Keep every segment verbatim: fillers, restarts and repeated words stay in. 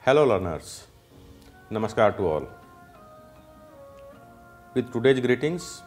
Hello learners, Namaskar to all. With today's greetings,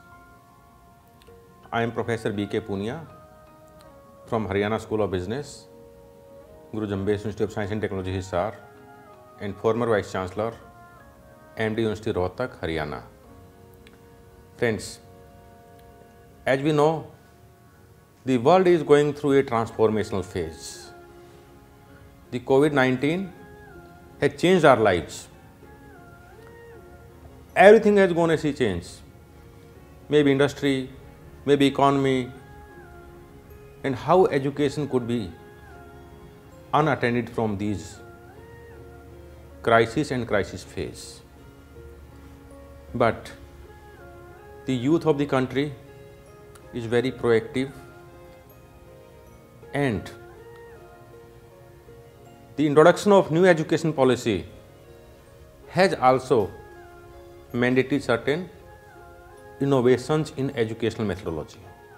I am Professor B K Punia from Haryana School of Business, Guru Jambesh Institute of Science and Technology Hisar, and former Vice Chancellor, M D University Rohtak, Haryana. Friends, as we know, the world is going through a transformational phase. The COVID nineteen has changed our lives. Everything has gone a sea change. Maybe industry, maybe economy, and how education could be unattended from these crisis and crisis phase. But the youth of the country is very proactive, and the introduction of new education policy has also mandated certain innovations in educational methodology.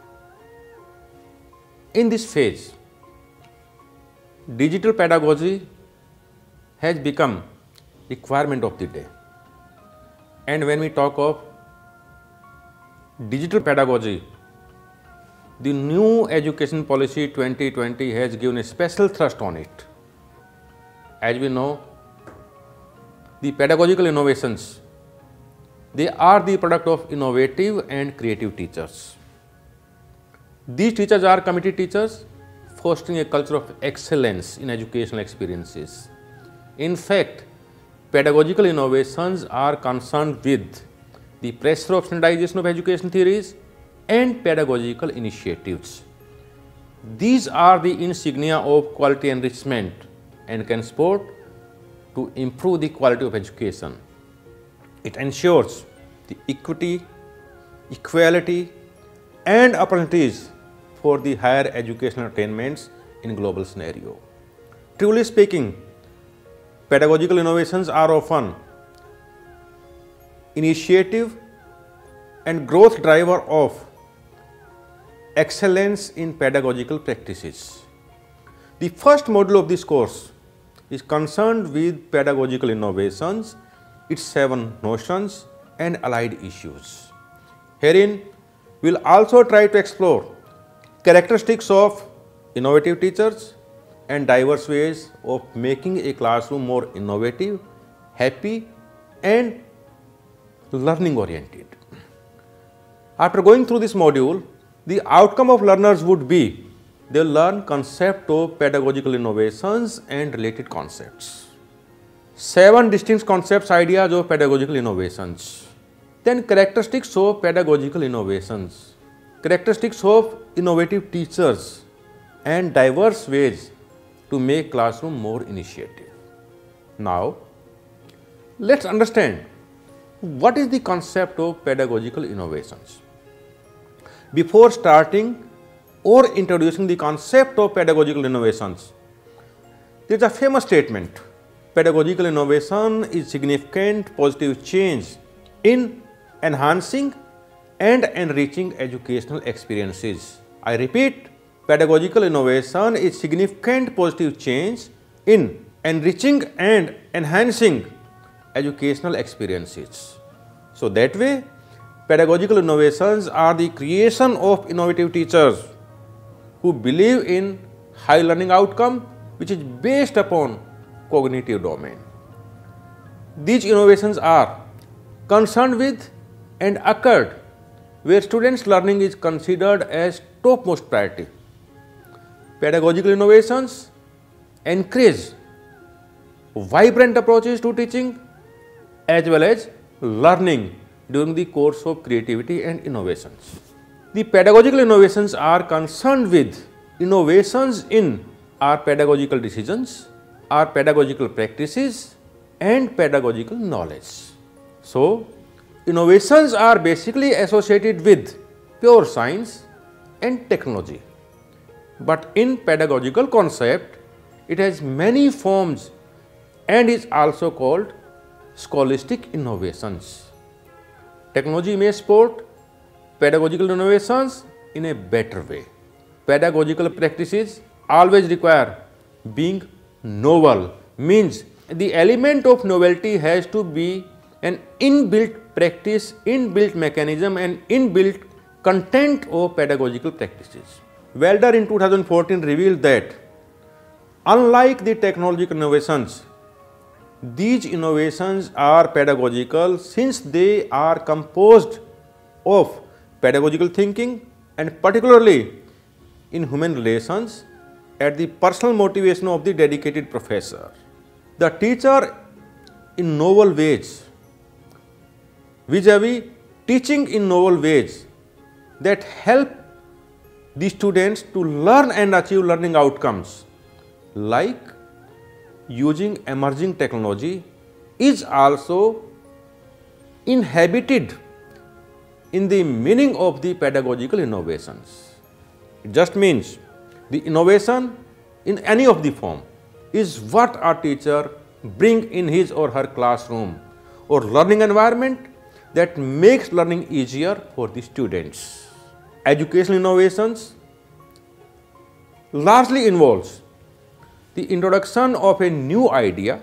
In this phase, digital pedagogy has become requirement of the day. And when we talk of digital pedagogy, the new education policy twenty twenty has given a special thrust on it. As we know, the pedagogical innovations, they are the product of innovative and creative teachers. These teachers are committed teachers, fostering a culture of excellence in educational experiences. In fact, pedagogical innovations are concerned with the pressure of standardization of education theories and pedagogical initiatives. These are the insignia of quality enrichment and can support to improve the quality of education. It ensures the equity, equality, and opportunities for the higher educational attainments in global scenario. Truly speaking, pedagogical innovations are often initiative and growth driver of excellence in pedagogical practices. The first module of this course is concerned with pedagogical innovations, its seven notions and allied issues. Herein, we will also try to explore characteristics of innovative teachers and diverse ways of making a classroom more innovative, happy, and learning oriented. After going through this module, the outcome of learners would be they will learn concept of pedagogical innovations and related concepts. Seven distinct concepts, ideas of pedagogical innovations. Then characteristics of pedagogical innovations, characteristics of innovative teachers, and diverse ways to make classroom more initiative. Now, let's understand what is the concept of pedagogical innovations. Before starting or introducing the concept of pedagogical innovations, there is a famous statement: pedagogical innovation is significant positive change in enhancing and enriching educational experiences. I repeat, pedagogical innovation is significant positive change in enriching and enhancing educational experiences. So that way, pedagogical innovations are the creation of innovative teachers who believe in high learning outcome which is based upon cognitive domain. These innovations are concerned with and occurred where students' learning is considered as topmost priority. Pedagogical innovations encourage vibrant approaches to teaching as well as learning during the course of creativity and innovations. The pedagogical innovations are concerned with innovations in our pedagogical decisions, our pedagogical practices, and pedagogical knowledge. So, innovations are basically associated with pure science and technology. But in pedagogical concept, it has many forms and is also called scholastic innovations. Technology may support pedagogical innovations in a better way. Pedagogical practices always require being novel, means the element of novelty has to be an inbuilt practice, inbuilt mechanism and inbuilt content of pedagogical practices. Wilder in two thousand fourteen revealed that unlike the technological innovations, these innovations are pedagogical since they are composed of pedagogical thinking and particularly in human relations at the personal motivation of the dedicated professor. The teacher in novel ways, vis-a-vis teaching in novel ways that help the students to learn and achieve learning outcomes like using emerging technology is also inhabited in the meaning of the pedagogical innovations. It just means the innovation in any of the form is what a teacher bring in his or her classroom or learning environment that makes learning easier for the students. Educational innovations largely involves the introduction of a new idea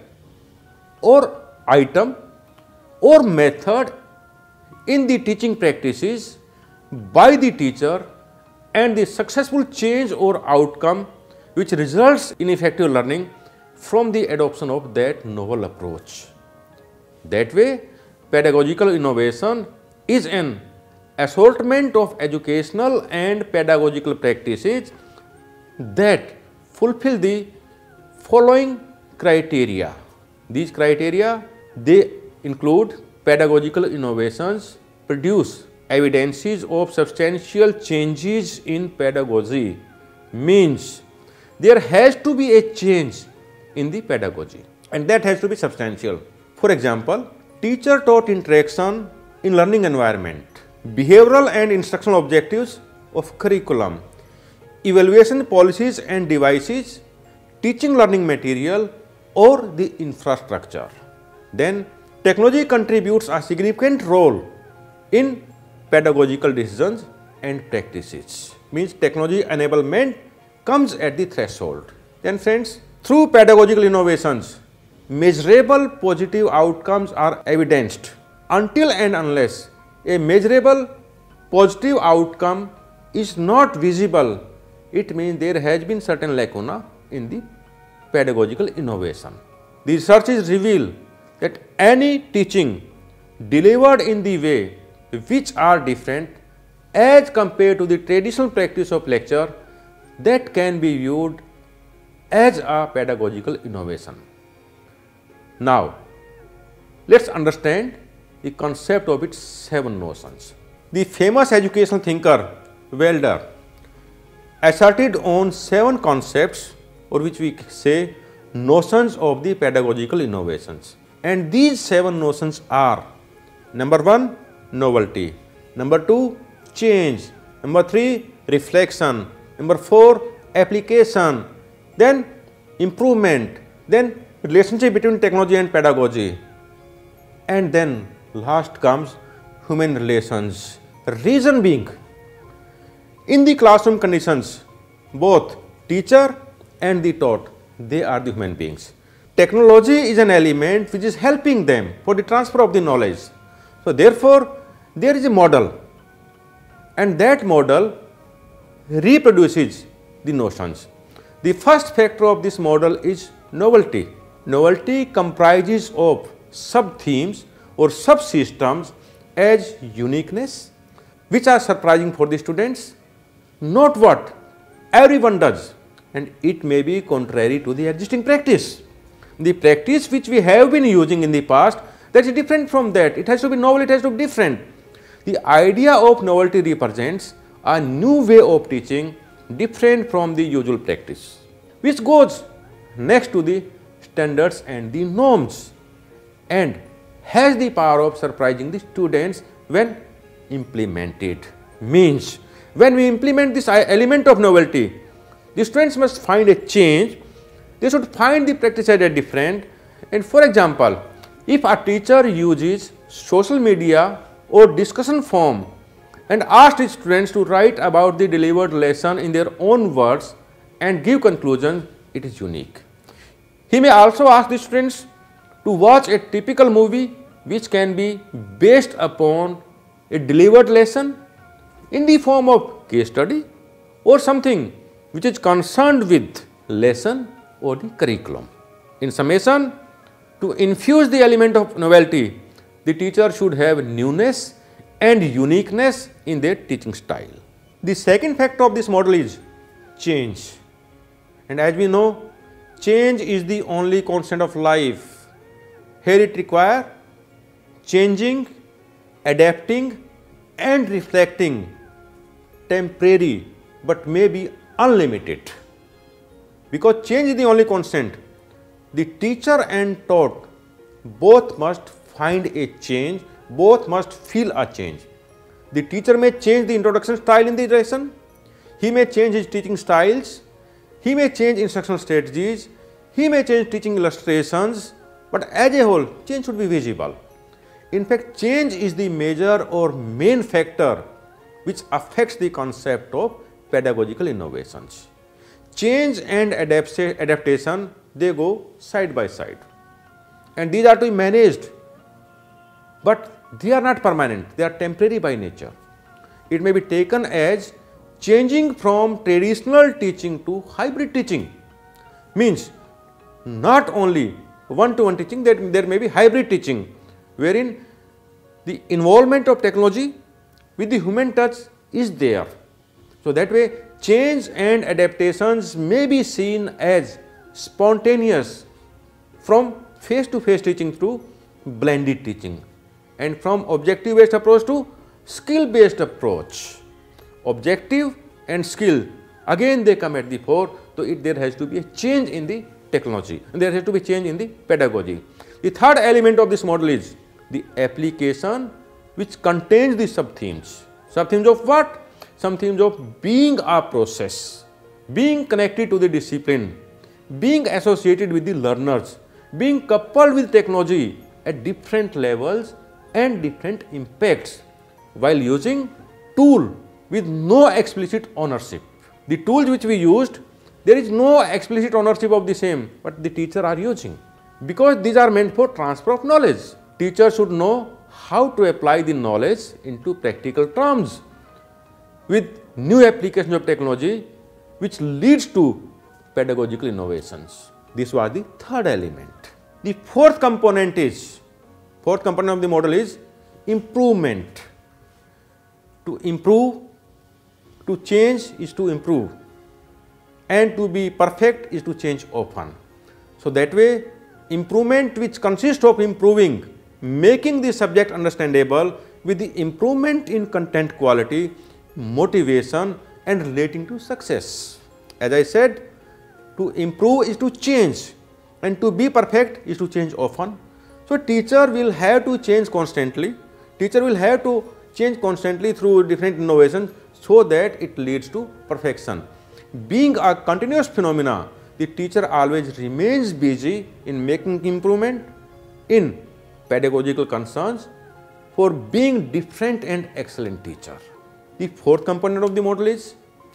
or item or method in the teaching practices by the teacher and the successful change or outcome which results in effective learning from the adoption of that novel approach. That way, pedagogical innovation is an assortment of educational and pedagogical practices that fulfill the following criteria. These criteria, they include pedagogical innovations produce evidences of substantial changes in pedagogy, means there has to be a change in the pedagogy and that has to be substantial. For example, teacher-taught interaction in learning environment, behavioral and instructional objectives of curriculum, evaluation policies and devices, teaching learning material or the infrastructure. Then technology contributes a significant role in pedagogical decisions and practices, means technology enablement comes at the threshold. Then friends, through pedagogical innovations, measurable positive outcomes are evidenced. Until and unless a measurable positive outcome is not visible, it means there has been certain lacuna in the pedagogical innovation. The researches reveal that any teaching delivered in the way which are different as compared to the traditional practice of lecture, that can be viewed as a pedagogical innovation. Now, let us understand the concept of its seven notions. The famous educational thinker Wilder asserted on seven concepts, or which we say notions of the pedagogical innovations. And these seven notions are: number one, novelty; number two, change; number three, reflection; number four, application; then improvement; then relationship between technology and pedagogy; and then last comes human relations. Reason being, in the classroom conditions, both teacher and the taught, they are the human beings. Technology is an element which is helping them for the transfer of the knowledge. So therefore, there is a model, and that model reproduces the notions. The first factor of this model is novelty. Novelty comprises of sub-themes or subsystems as uniqueness, which are surprising for the students, not what everyone does, and it may be contrary to the existing practice. The practice which we have been using in the past, that is different from that. It has to be novel, it has to be different. The idea of novelty represents a new way of teaching, different from the usual practice, which goes next to the standards and the norms and has the power of surprising the students when implemented. Means, when we implement this element of novelty, the students must find a change, they should find the practice as different. And for example, if a teacher uses social media or discussion forum and asks his students to write about the delivered lesson in their own words and give conclusions, it is unique. He may also ask the students to watch a typical movie which can be based upon a delivered lesson in the form of case study or something which is concerned with lesson or the curriculum. In summation, to infuse the element of novelty, the teacher should have newness and uniqueness in their teaching style. The second factor of this model is change. And as we know, change is the only constant of life. Here it requires changing, adapting and reflecting, temporary but may be unlimited. Because change is the only constant, the teacher and taught both must find a change, both must feel a change. The teacher may change the introduction style in the lesson, he may change his teaching styles, he may change instructional strategies, he may change teaching illustrations, but as a whole, change should be visible. In fact, change is the major or main factor which affects the concept of pedagogical innovations. Change and adaptation, they go side by side, and these are to be managed, but they are not permanent, they are temporary by nature. It may be taken as changing from traditional teaching to hybrid teaching, means not only one-to-one teaching, that there may be hybrid teaching, wherein the involvement of technology with the human touch is there. So that way, change and adaptations may be seen as spontaneous from face-to-face teaching to blended teaching, and from objective-based approach to skill-based approach. Objective and skill, again they come at the fore, so it, there has to be a change in the technology, and there has to be change in the pedagogy. The third element of this model is the application, which contains the sub-themes. Sub-themes of what? Sub-themes of being a process, being connected to the discipline, being associated with the learners, being coupled with technology at different levels and different impacts, while using tool with no explicit ownership. The tools which we used, there is no explicit ownership of the same, but the teacher are using, because these are meant for transfer of knowledge. Teacher should know how to apply the knowledge into practical terms with new applications of technology, which leads to pedagogical innovations. This was the third element. The fourth component is, fourth component of the model is improvement. To improve, to change is to improve, and to be perfect is to change often. So that way, improvement, which consists of improving, making the subject understandable with the improvement in content quality, motivation and relating to success. As I said, to improve is to change, and to be perfect is to change often. So teacher will have to change constantly, teacher will have to change constantly through different innovations, so that it leads to perfection. Being a continuous phenomena, the teacher always remains busy in making improvement in pedagogical concerns for being different and excellent teacher. The fourth component of the model is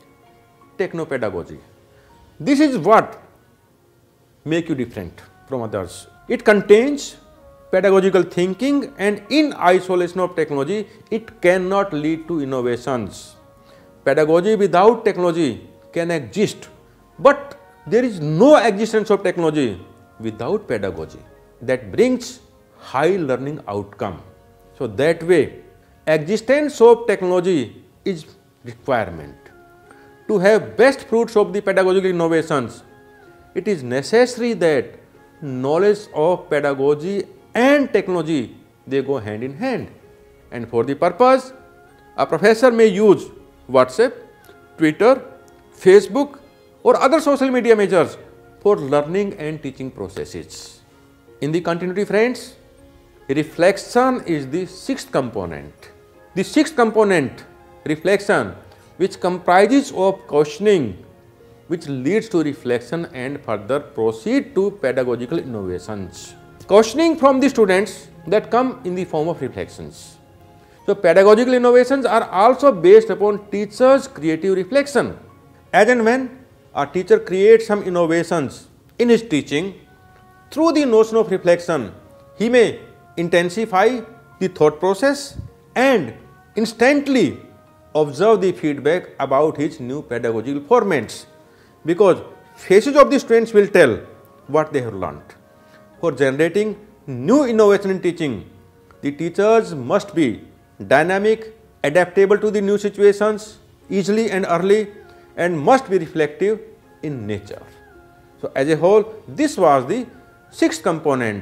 technopedagogy. This is what make you different from others. It contains pedagogical thinking, and in isolation of technology, it cannot lead to innovations. Pedagogy without technology can exist, but there is no existence of technology without pedagogy that brings high learning outcome. So that way, existence of technology is requirement. To have best fruits of the pedagogical innovations, it is necessary that knowledge of pedagogy and technology, they go hand in hand. And for the purpose, a professor may use WhatsApp, Twitter, Facebook or other social media measures for learning and teaching processes. In the continuity, friends, reflection is the sixth component. The sixth component, reflection, which comprises of questioning, which leads to reflection and further proceed to pedagogical innovations. Questioning from the students that come in the form of reflections. So pedagogical innovations are also based upon teachers' creative reflection. As and when a teacher creates some innovations in his teaching, through the notion of reflection, he may intensify the thought process and instantly observe the feedback about his new pedagogical formats, because faces of the students will tell what they have learnt. For generating new innovation in teaching, the teachers must be dynamic, adaptable to the new situations easily and early, and must be reflective in nature. So, as a whole, this was the sixth component.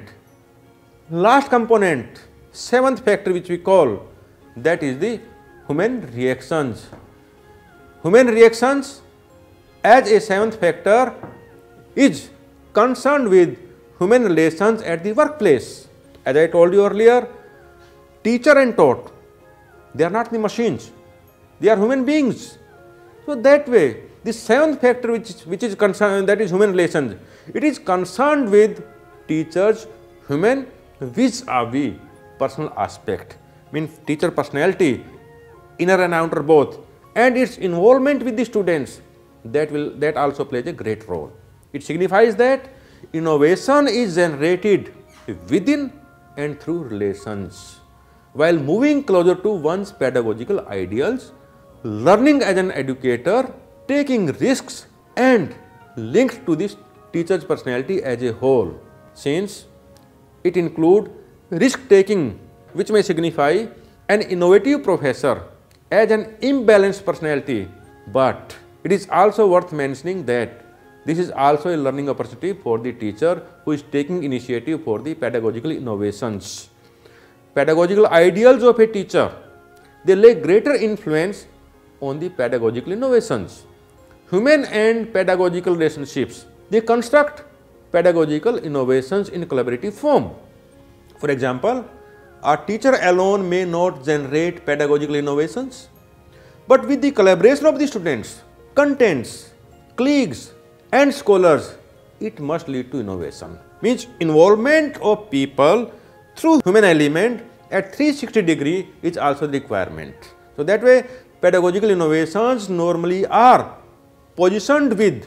Last component, seventh factor, which we call, that is the human reactions. Human reactions as a seventh factor is concerned with human relations at the workplace. As I told you earlier, teacher and taught, they are not the machines, they are human beings. So, that way, the seventh factor which, which is concerned, that is human relations, it is concerned with teachers' human vis-a-vis personal aspect, means teacher personality, inner and outer both, and its involvement with the students, that will that also plays a great role. It signifies that innovation is generated within and through relations. While moving closer to one's pedagogical ideals, learning as an educator, taking risks and linked to this teacher's personality as a whole, since it includes risk taking, which may signify an innovative professor as an imbalanced personality, but it is also worth mentioning that this is also a learning opportunity for the teacher who is taking initiative for the pedagogical innovations. Pedagogical ideals of a teacher, they lay greater influence on the pedagogical innovations. Human and pedagogical relationships, they construct pedagogical innovations in collaborative form. For example, a teacher alone may not generate pedagogical innovations, but with the collaboration of the students, contents, colleagues and scholars, it must lead to innovation. Means involvement of people through human element at three hundred sixty degree is also the requirement. So, that way pedagogical innovations normally are positioned with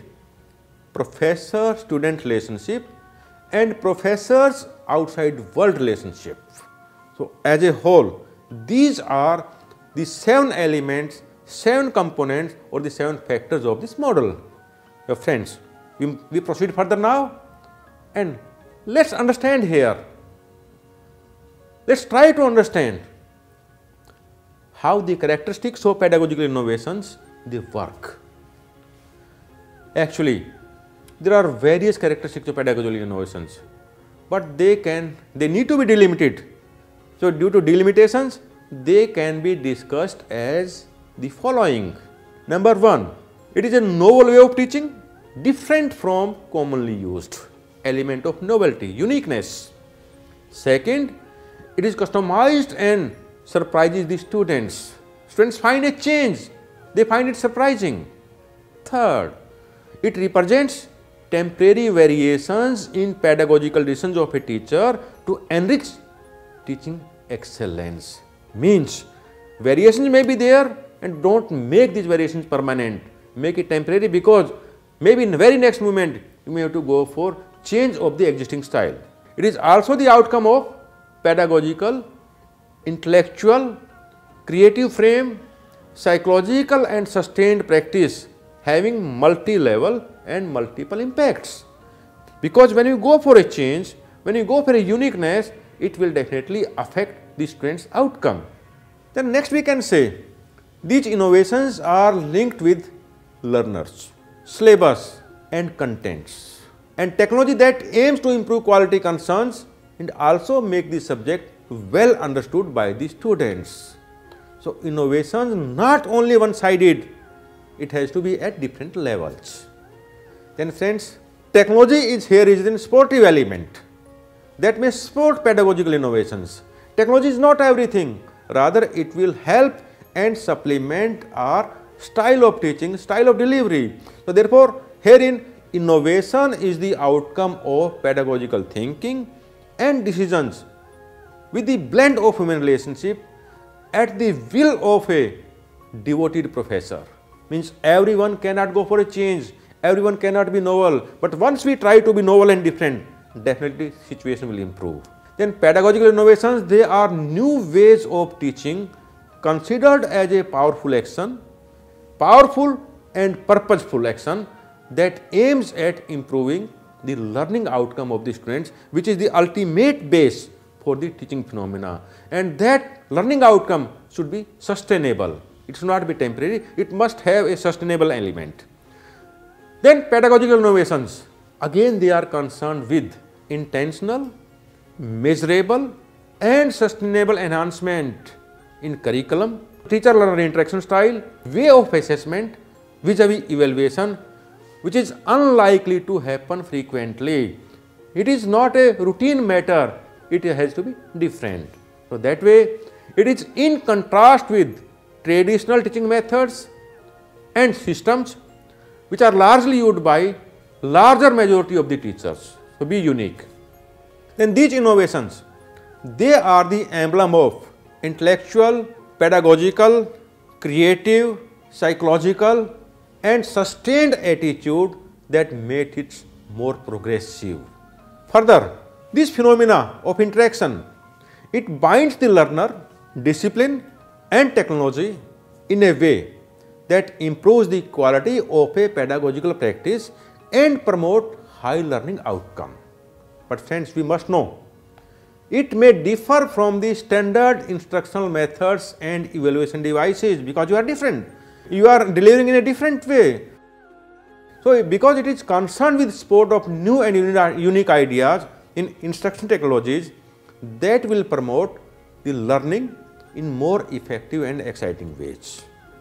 professor-student relationship and professors outside world relationship. So, as a whole, these are the seven elements, seven components or the seven factors of this model. Your friends, we, we proceed further now, and let us understand here, let us try to understand how the characteristics of pedagogical innovations they work. Actually, there are various characteristics of pedagogical innovations, but they can, they need to be delimited. So, due to delimitations, they can be discussed as the following. Number one, it is a novel way of teaching, different from commonly used, element of novelty, uniqueness. Second, it is customized and surprises the students. Students find a change, they find it surprising. Third, it represents temporary variations in pedagogical decisions of a teacher to enrich teaching excellence. Means variations may be there, and don't make these variations permanent, make it temporary, because maybe in the very next moment you may have to go for change of the existing style. It is also the outcome of pedagogical, intellectual, creative frame, psychological and sustained practice having multi-level and multiple impacts. Because when you go for a change, when you go for a uniqueness, it will definitely affect the student's outcome. Then next we can say, these innovations are linked with learners, syllabus and contents, and technology that aims to improve quality concerns and also make the subject well understood by the students. So, innovations not only one-sided, it has to be at different levels. Then friends, technology is here is an sportive element that may support pedagogical innovations. Technology is not everything, rather it will help and supplement our style of teaching, style of delivery. So, therefore, herein innovation is the outcome of pedagogical thinking and decisions with the blend of human relationship at the will of a devoted professor. Means everyone cannot go for a change, everyone cannot be novel, but once we try to be novel and different, definitely situation will improve. Then pedagogical innovations, they are new ways of teaching considered as a powerful action, powerful and purposeful action that aims at improving the learning outcome of the students, which is the ultimate base for the teaching phenomena, and that learning outcome should be sustainable. It should not be temporary, it must have a sustainable element. Then pedagogical innovations, again they are concerned with intentional, measurable and sustainable enhancement in curriculum, teacher-learner interaction style, way of assessment vis-a-vis evaluation, which is unlikely to happen frequently. It is not a routine matter, it has to be different. So that way it is in contrast with traditional teaching methods and systems which are largely used by larger majority of the teachers. So be unique. Then these innovations, they are the emblem of intellectual, pedagogical, creative, psychological and sustained attitude that made it more progressive. Further, this phenomena of interaction, it binds the learner, discipline and technology in a way that improves the quality of a pedagogical practice and promote high learning outcome. But friends, we must know, it may differ from the standard instructional methods and evaluation devices because you are different. You are delivering in a different way. So, because it is concerned with sport of new and unique ideas in instruction technologies that will promote the learning in more effective and exciting ways.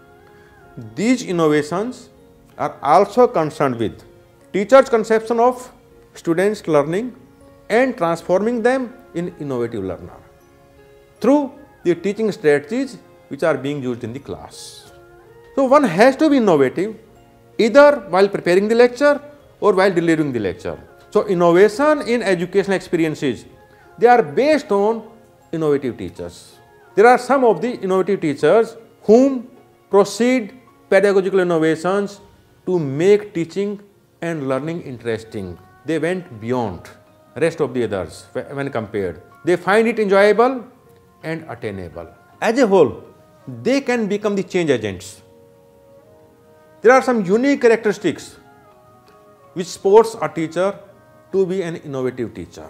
These innovations are also concerned with teachers' conception of students' learning and transforming them in innovative learner through the teaching strategies which are being used in the class. So, one has to be innovative either while preparing the lecture or while delivering the lecture. So, innovation in educational experiences, they are based on innovative teachers. There are some of the innovative teachers whom proceed pedagogical innovations to make teaching and learning interesting. They went beyond rest of the others when compared. They find it enjoyable and attainable. As a whole, they can become the change agents. There are some unique characteristics which supports a teacher to be an innovative teacher.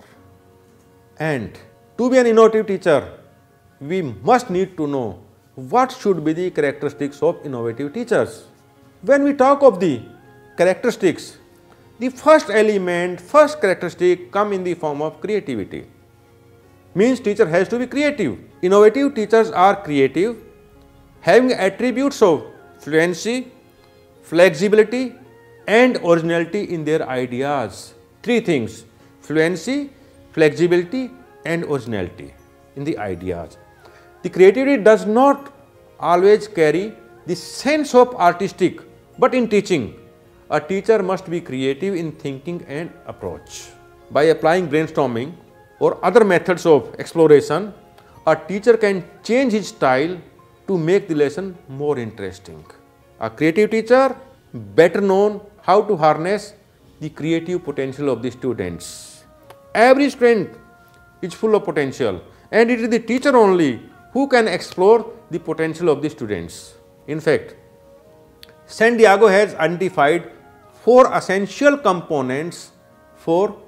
And to be an innovative teacher, we must need to know what should be the characteristics of innovative teachers. When we talk of the characteristics, the first element, first characteristic come in the form of creativity. Means teacher has to be creative. Innovative teachers are creative, having attributes of fluency, flexibility and originality in their ideas. Three things: fluency, flexibility and originality in the ideas. The creativity does not always carry the sense of artistic, but in teaching, a teacher must be creative in thinking and approach. By applying brainstorming or other methods of exploration, a teacher can change his style to make the lesson more interesting. A creative teacher better known how to harness the creative potential of the students. Every student is full of potential, and it is the teacher only who can explore the potential of the students. In fact, San Diego has identified four essential components for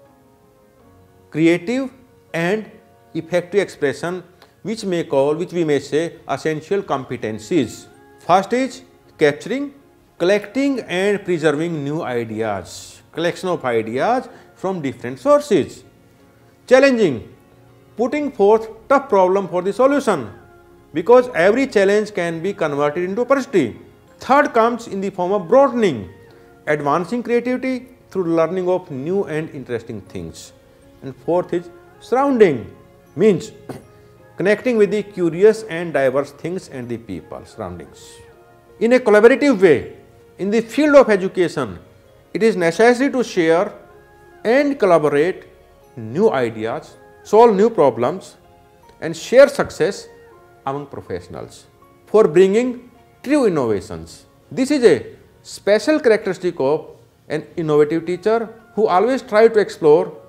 creative and effective expression, which may call, which we may say essential competencies. First is capturing, collecting and preserving new ideas, collection of ideas from different sources. Challenging, putting forth tough problem for the solution, because every challenge can be converted into opportunity. Third comes in the form of broadening, advancing creativity through learning of new and interesting things. And fourth is surrounding, means connecting with the curious and diverse things and the people, surroundings. In a collaborative way, in the field of education, it is necessary to share and collaborate new ideas, solve new problems and share success among professionals for bringing true innovations. This is a special characteristic of an innovative teacher who always tries to explore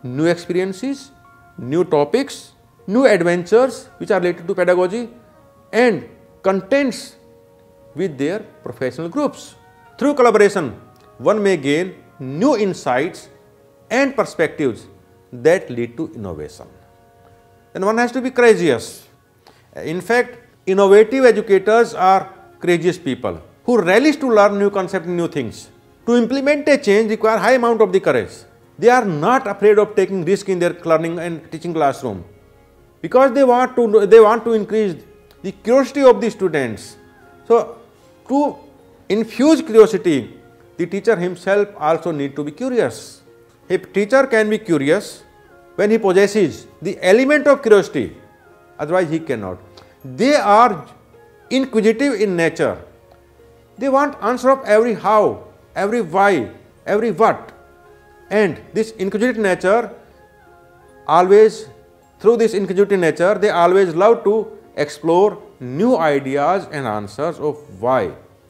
new experiences, new topics, new adventures which are related to pedagogy, and contents with their professional groups. Through collaboration, one may gain new insights and perspectives that lead to innovation. And one has to be courageous. In fact, innovative educators are courageous people who relish to learn new concepts and new things. To implement a change require high amount of the courage. They are not afraid of taking risk in their learning and teaching classroom because they want to they want to increase the curiosity of the students. So, to infuse curiosity, the teacher himself also need to be curious. A teacher can be curious when he possesses the element of curiosity, otherwise he cannot. They are inquisitive in nature. They want answer of every how, every why, every what. And this inquisitive nature always, through this inquisitive nature, they always love to explore new ideas and answers of why.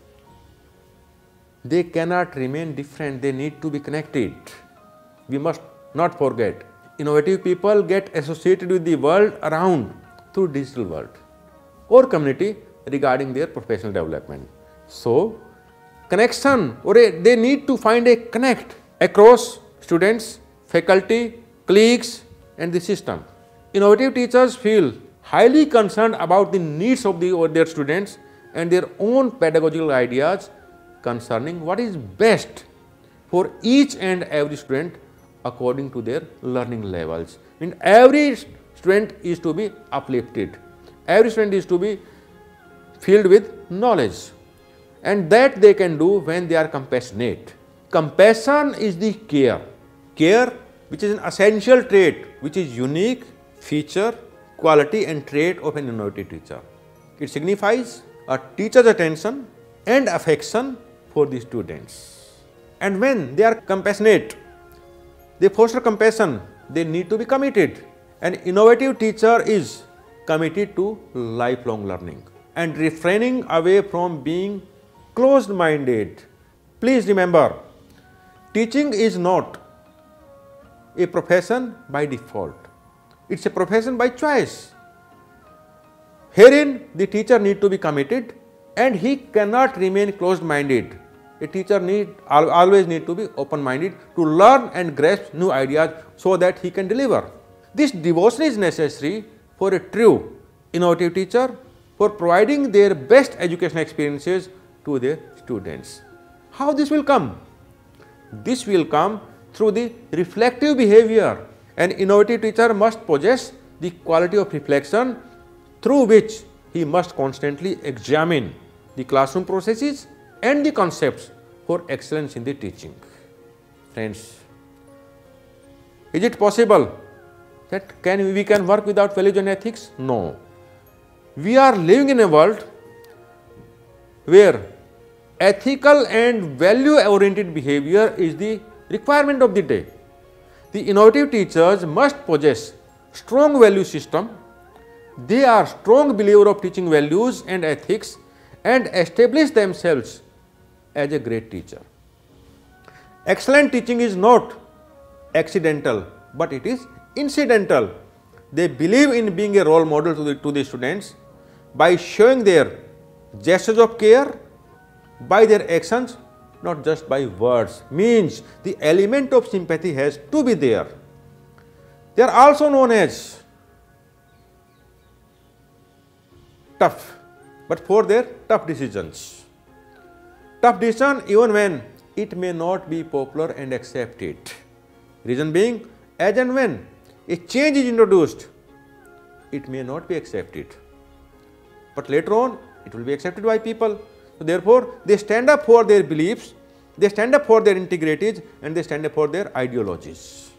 They cannot remain different, they need to be connected. We must not forget, innovative people get associated with the world around through digital world or community regarding their professional development. So, connection, or a, they need to find a connect across students, faculty, colleagues and the system. Innovative teachers feel highly concerned about the needs of the, or their students and their own pedagogical ideas concerning what is best for each and every student according to their learning levels. And every student is to be uplifted. Every student is to be filled with knowledge, and that they can do when they are compassionate. Compassion is the care. Care, which is an essential trait, which is unique feature, quality and trait of an innovative teacher. It signifies a teacher's attention and affection for the students. And when they are compassionate, they foster compassion, they need to be committed. An innovative teacher is committed to lifelong learning and refraining away from being closed-minded. Please remember, teaching is not a profession by default. It is a profession by choice. Herein, the teacher need to be committed and he cannot remain closed-minded. A teacher need always need to be open-minded to learn and grasp new ideas so that he can deliver. This devotion is necessary for a true innovative teacher for providing their best educational experiences to their students. How this will come? This will come through the reflective behavior. An innovative teacher must possess the quality of reflection through which he must constantly examine the classroom processes and the concepts for excellence in the teaching. Friends, is it possible that can we, we can work without values and ethics? No. We are living in a world where ethical and value-oriented behavior is the requirement of the day. The innovative teachers must possess strong value system. They are strong believer of teaching values and ethics and establish themselves as a great teacher. Excellent teaching is not accidental, but it is incidental. They believe in being a role model to the, to the students by showing their gestures of care, by their actions, not just by words. Means the element of sympathy has to be there. They are also known as tough, but for their tough decisions. Tough decision even when it may not be popular and accepted. Reason being, as and when a change is introduced, it may not be accepted, but later on it will be accepted by people. So therefore, they stand up for their beliefs, they stand up for their integrities and they stand up for their ideologies.